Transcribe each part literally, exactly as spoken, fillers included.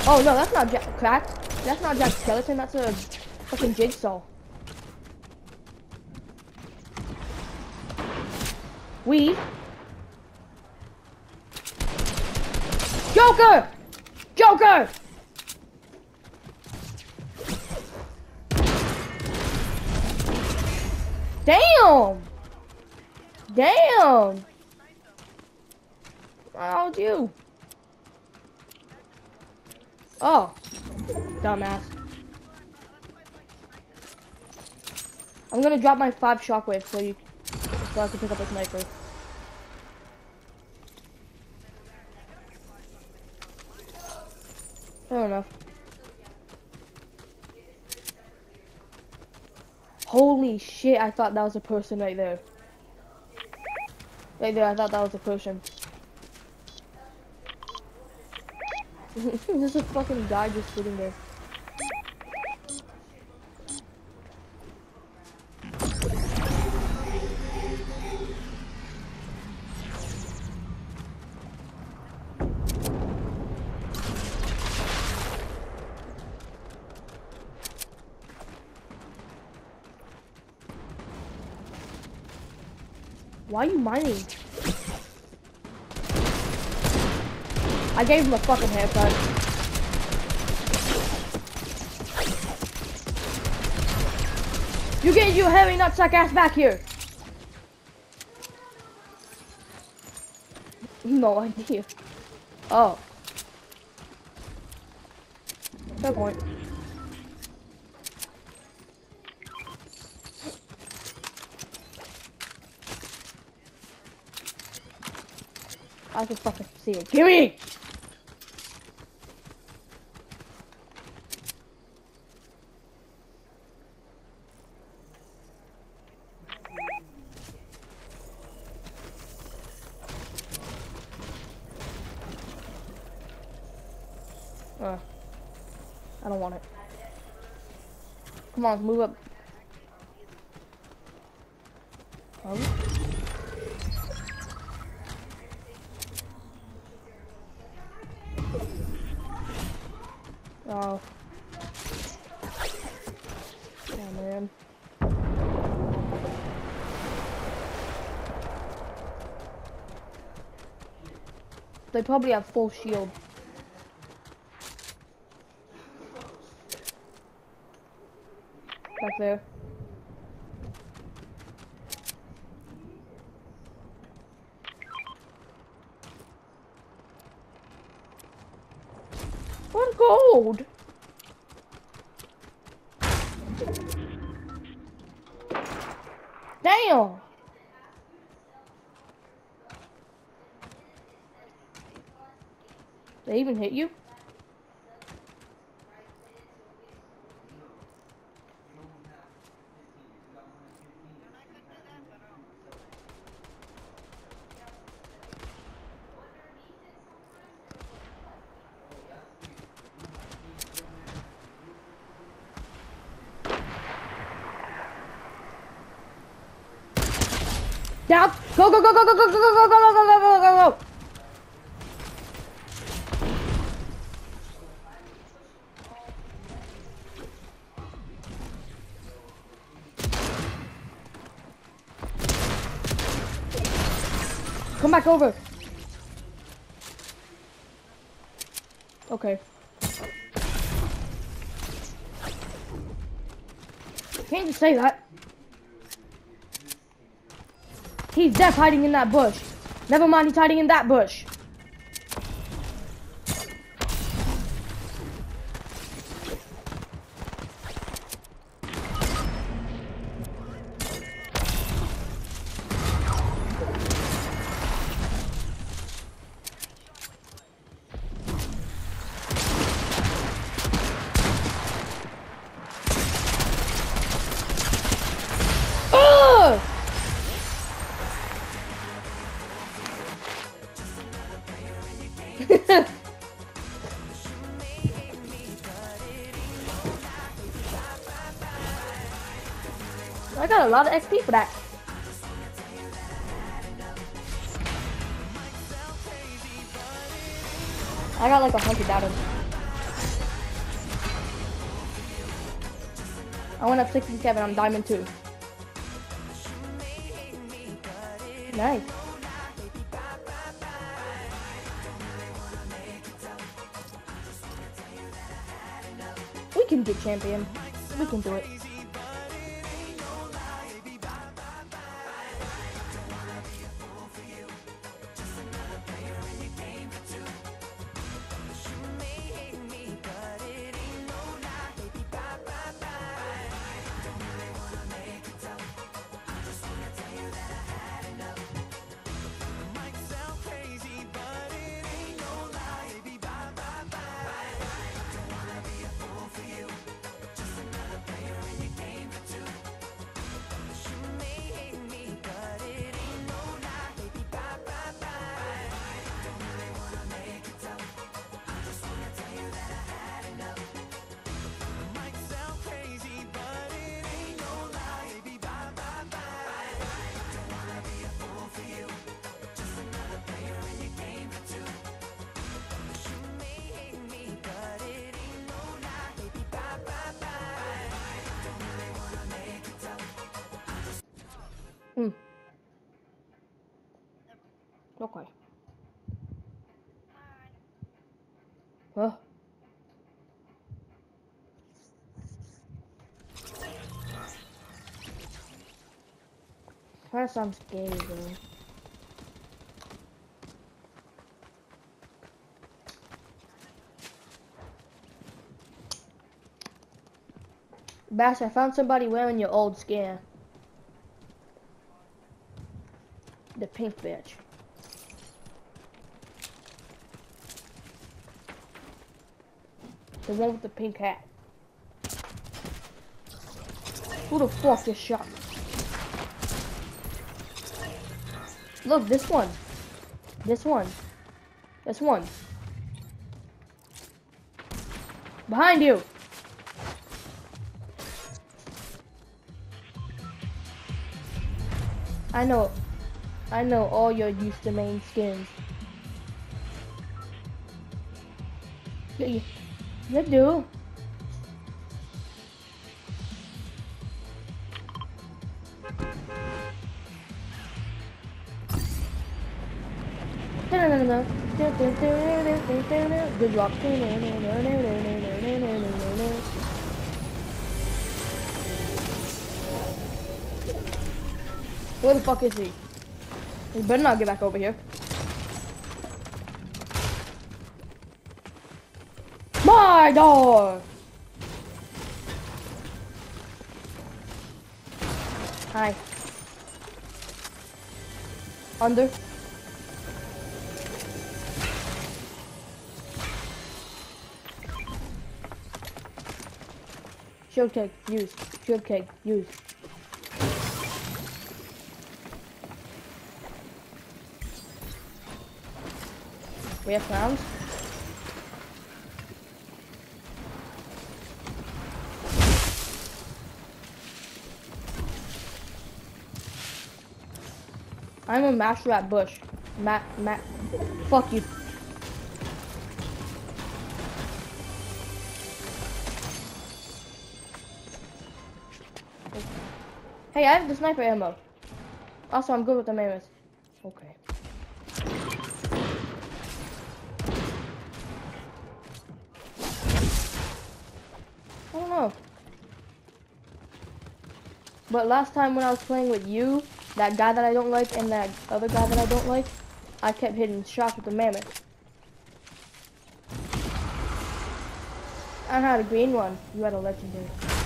Oh no, that's not Jack Crack. That's not Jack Skeleton. That's a fucking Jigsaw. We. Joker! Joker! Damn! Damn! How'd you? Oh, dumbass. I'm gonna drop my five shockwaves so you, so I can pick up a sniper. Fair enough. Holy shit! I thought that was a person right there. Right there, I thought that was a person. There's a fucking guy just sitting there. Why are you mining? I gave him a fucking haircut. You get your hairy nutsack ass back here. No idea. Oh. Fair point. I can fucking see it. Gimme! Uh, I don't want it. Come on, move up. Oh. Oh. Oh man. They probably have full shield. Back there. One gold. Damn. They even hit you? Down! Go, go, go, go, go, go, go, go, go, go, go, go, go, go, go! Come back over. Okay. Can't just say that. He's deaf hiding in that bush. Never mind, he's hiding in that bush. I got a lot of X P for that. I got like a hundred out of it. I went up sixty-seven. I'm diamond two. Nice. We can get champion. We can do it. Hmm. Okay. Huh? That sounds scary, bro. Bash, I found somebody wearing your old skin. The pink bitch. The one with the pink hat. Who the fuck just shot me? Look, this one. This one. This one. Behind you. I know. I know all your used to main skins. Yeah, you, you do. Good job. Where the fuck is he? He better not get back over here. My dog! Hi. Under. Shield cake, use. Shield cake, use. We have clowns. I'm a master at bush. Matt, Matt, fuck you. Hey, I have the sniper ammo. Also, I'm good with the mammoth. Okay. I don't know. But last time when I was playing with you, that guy that I don't like, and that other guy that I don't like, I kept hitting shots with the mammoth. I had a green one. You had a legendary.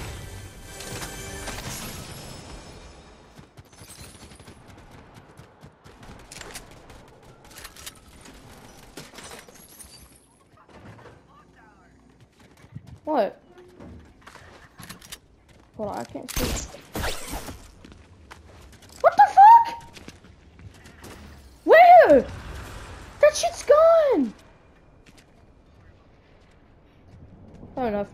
What? Hold on, I can't see. What the fuck? Where? That shit's gone. Fair enough.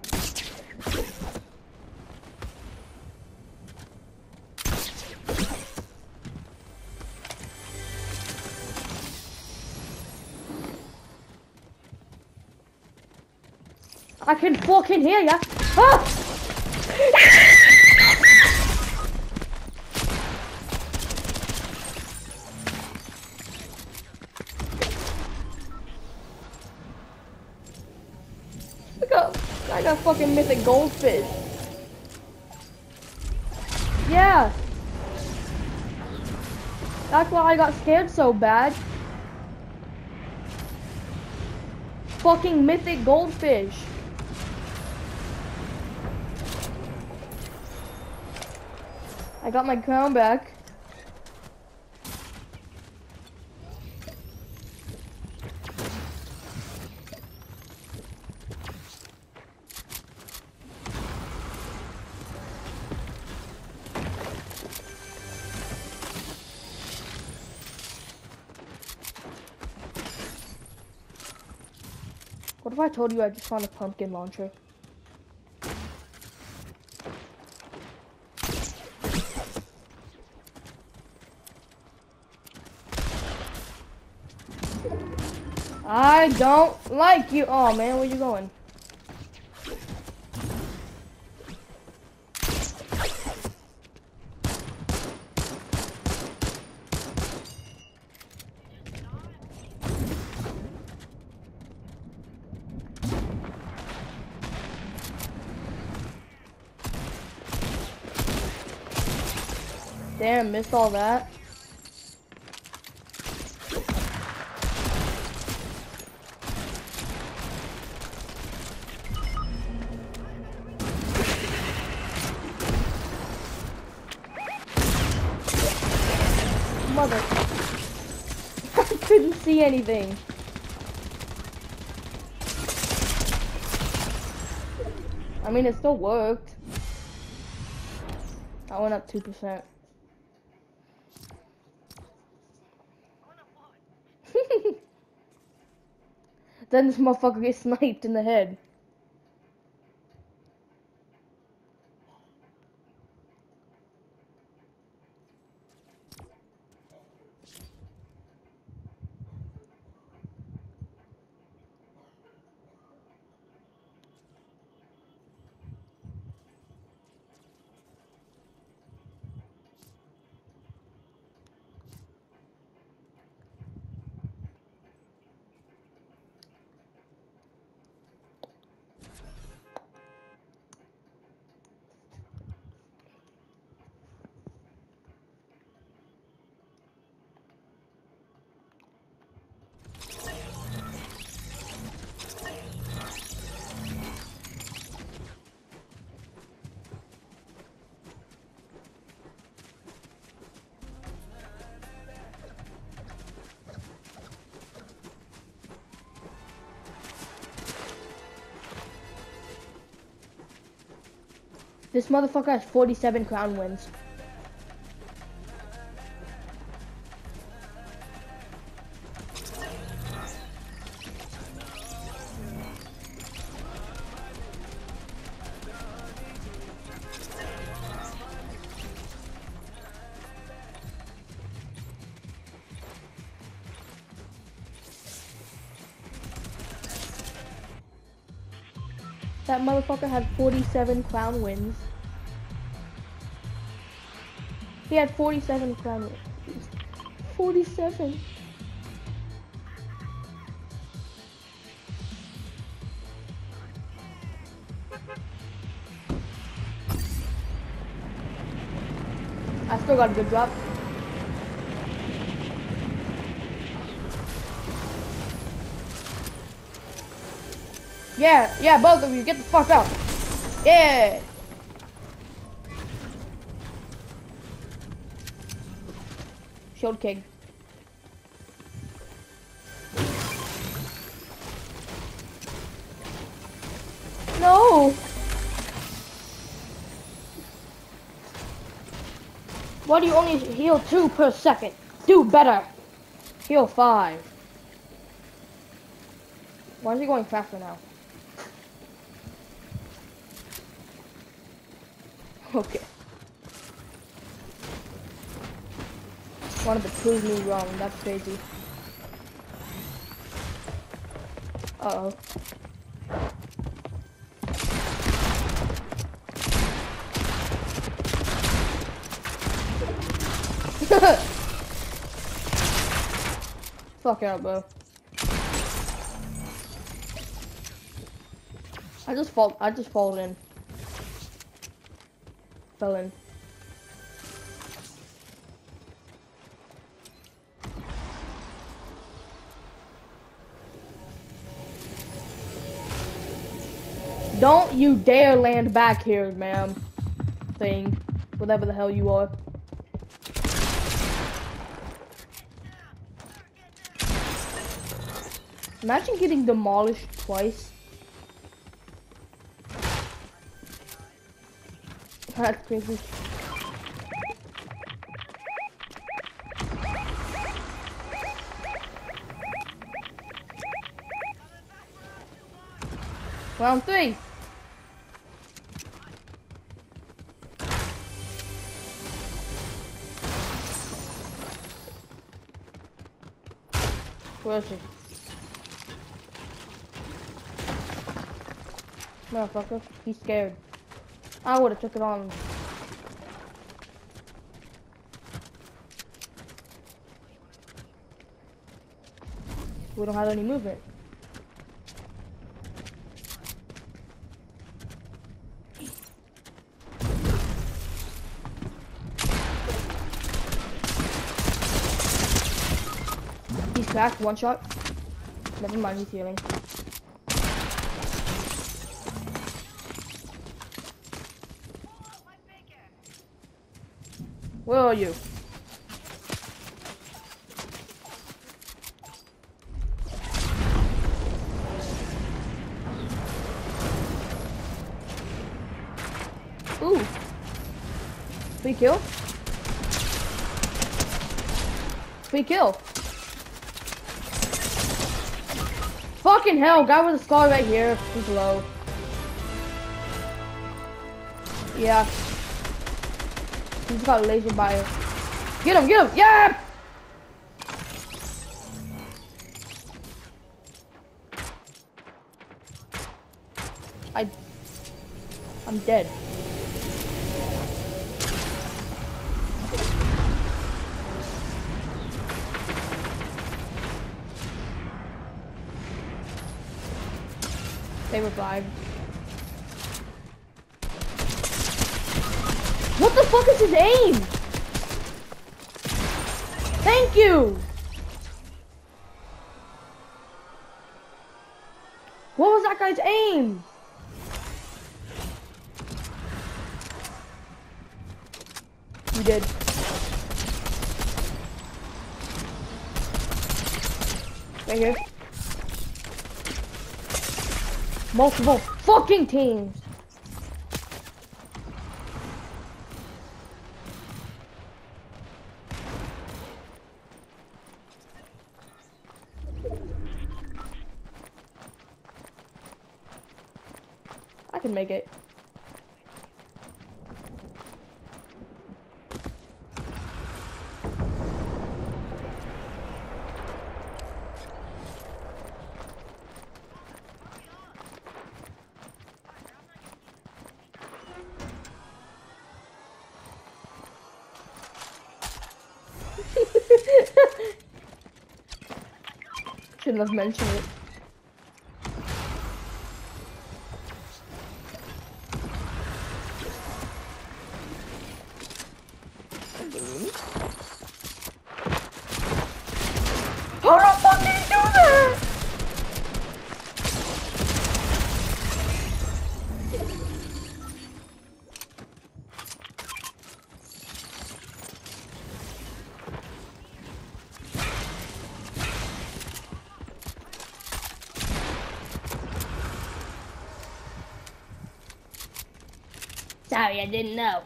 I can fucking hear ya. Ah! I got fucking mythic goldfish. Yeah. That's why I got scared so bad. Fucking mythic goldfish. I got my crown back. What if I told you I just found a pumpkin launcher? I don't like you. Oh man, where you going? Damn, missed all that. Mother. I couldn't see anything. I mean, it still worked. I went up two percent. Then this motherfucker gets sniped in the head. This motherfucker has forty-seven crown wins. That motherfucker had forty-seven crown wins. He had forty-seven crown wins. forty-seven. I still got a good drop. Yeah, yeah, both of you, get the fuck out. Yeah. Shield King. No. Why do you only heal two per second? Do better. Heal five. Why is he going faster now? Okay. Wanted to prove me wrong. That's crazy. Uh oh. Fuck out, bro. I just fall. I just fall in. Fell in. Don't you dare land back here, ma'am. Thing. Whatever the hell you are. Imagine getting demolished twice. That's crazy. Round three. Where is she? Motherfucker, he's scared. I would've took it on. We don't have any movement. He's cracked, one shot. Never mind, he's healing. Where are you? Ooh. Free kill? Free kill. Fucking hell, guy with a scar right here. He's low. Yeah. He's got a laser bio. Get him, get him, yeah! I... I'm dead. They revived. What the fuck is his aim? Thank you! What was that guy's aim? You did. Right here. Multiple fucking teams. I can make it. Shouldn't have mentioned it. How the fuck did he do that? Sorry, I didn't know.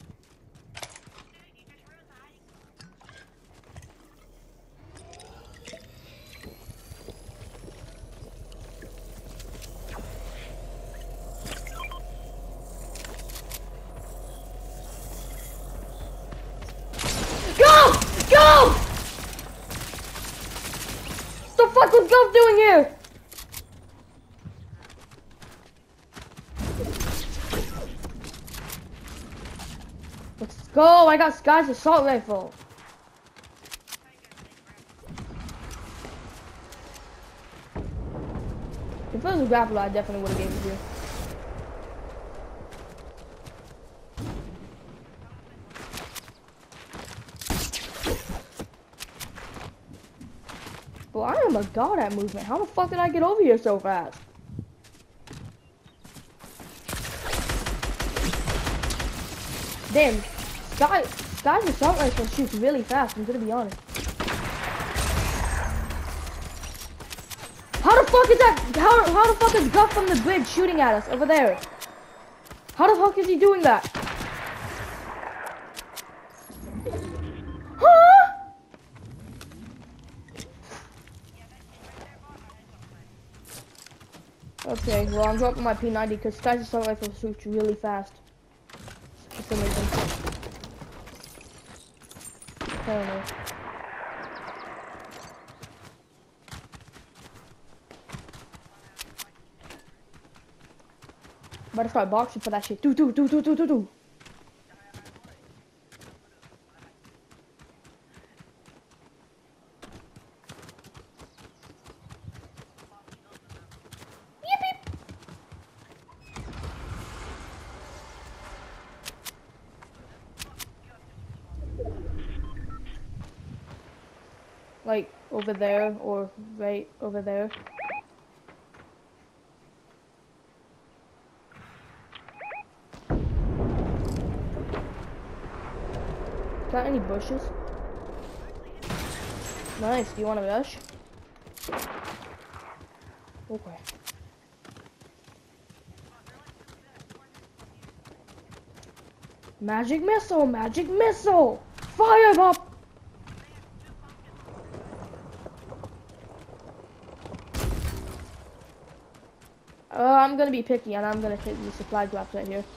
Go! Go! What the fuck was Gulf doing here? Let's go! I got Sky's assault rifle. If it was a grappler, I definitely would have gave it to you. my god, that movement. How the fuck did I get over here so fast? Damn, Sky, Sky's assault rifle shoots really fast, I'm gonna be honest. How the fuck is that, how, how the fuck is Guff from the bridge shooting at us over there? How the fuck is he doing that? Huh? Okay, well I'm dropping my P ninety because Sky's assault rifle shoots really fast. For some reason. I don't know. Better start boxing for that shit. Do do do do do do do. Like over there or right over there. Got any bushes? Nice. Do you want to rush? Okay. Magic missile! Magic missile! Fire up! Uh, I'm gonna be picky and I'm gonna take the supply drops right here.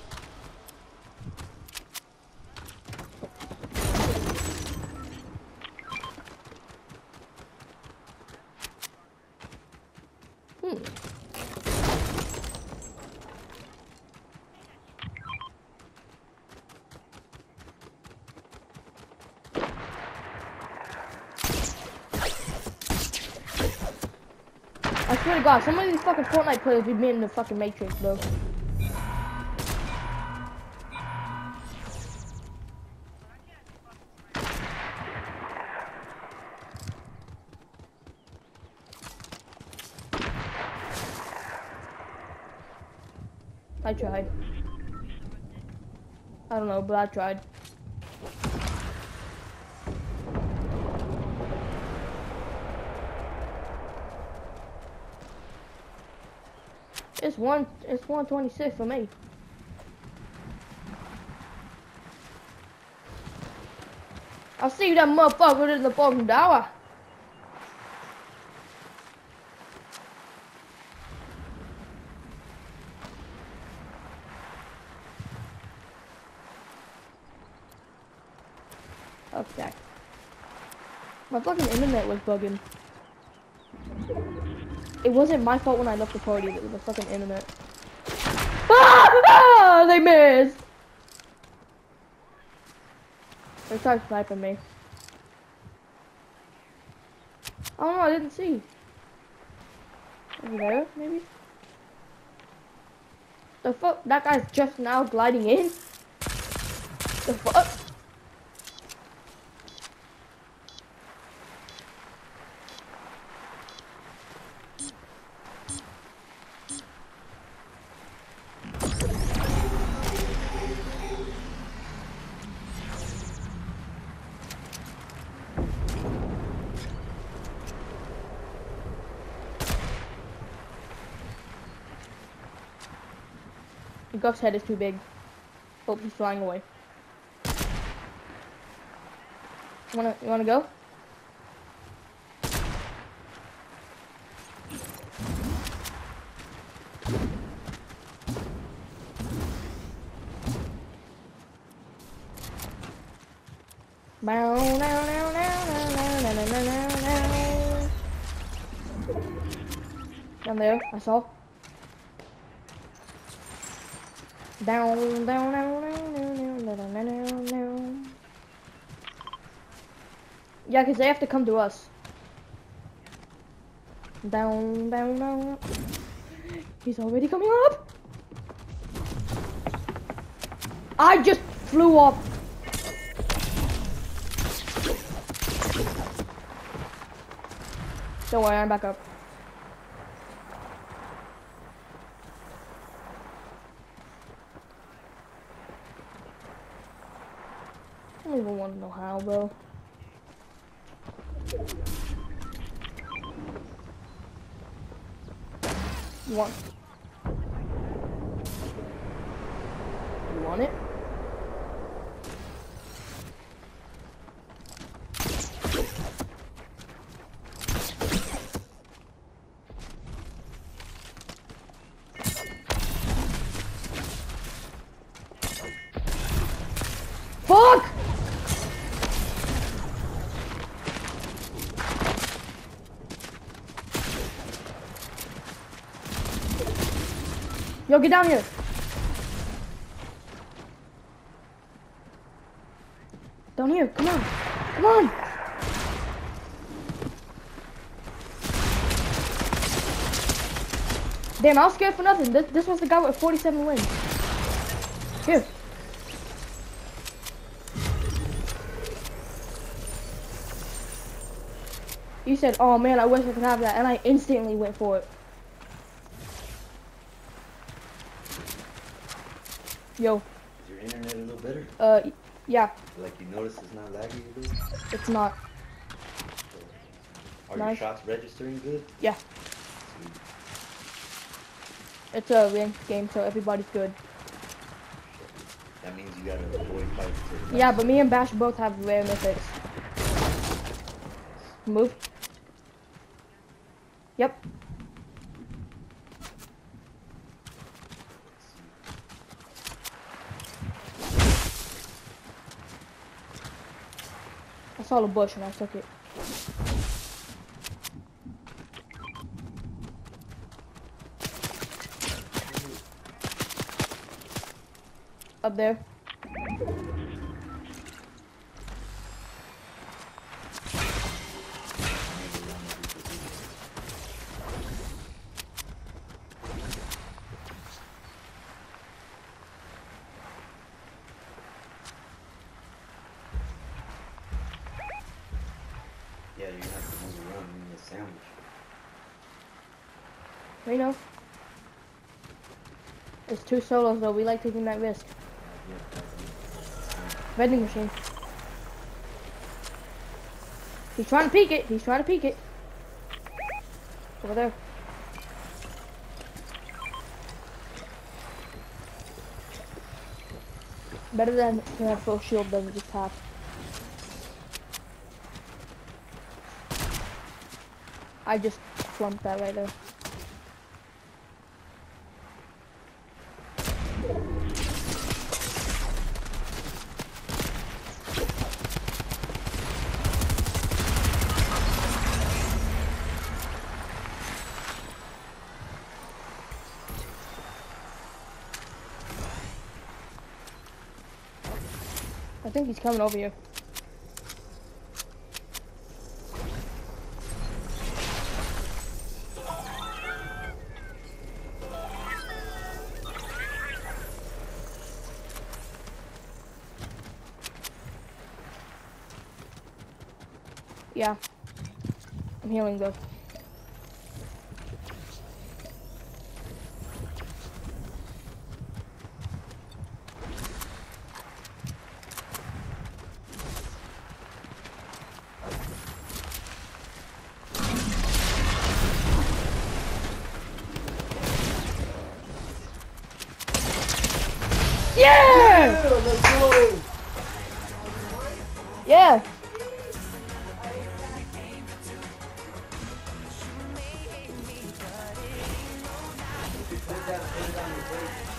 Hmm. I swear to God, some of these fucking Fortnite players be in the fucking Matrix, bro. I tried. I don't know, but I tried. It's one. It's one twenty-six for me. I see that motherfucker in the fucking tower. Okay. My fucking internet was bugging. It wasn't my fault when I left the party, it was the fucking internet. Ah! Ah! They missed! They started sniping me. Oh no, I didn't see. Over there, maybe? The fuck? That guy's just now gliding in? The fuck? Guff's head is too big. Oh, he's flying away. You wanna, you wanna go? Bow, now, now, now, now, now, now, now, now. Down there, I saw. Down, down, down, down, down, down, down, down, down. Yeah, because they have to come to us. Down, down, down. He's already coming up. I just flew up. Don't worry, I'm back up. I don't even want to know how, bro. You want? You want it? Fuck! Yo, get down here. Down here, come on. Come on. Damn, I was scared for nothing. This, this was the guy with forty-seven wins. Here. You said, oh man, I wish I could have that, and I instantly went for it. Yo. Is your internet a little better? Uh, yeah. Like you notice it's not laggy a little? It's not. Are Nice. your shots registering good? Yeah. Sweet. It's a ranked game, so everybody's good. That means you gotta avoid fights. to- Yeah, but me and Bash both have rare mythics. Move. Yep. I saw the bush and I took it. Up there. Yeah, you have to move around. You need a sandwich. We know. It's two solos though. We like taking that risk. Yeah, yeah. Vending machine. He's trying to peek it. He's trying to peek it. Over there. Better than to have full shield than just half. I just flunked that right there. I think he's coming over here. Yeah. I'm healing though. Yeah! Yeah, let's go! Yeah! Put that, put it on your plate.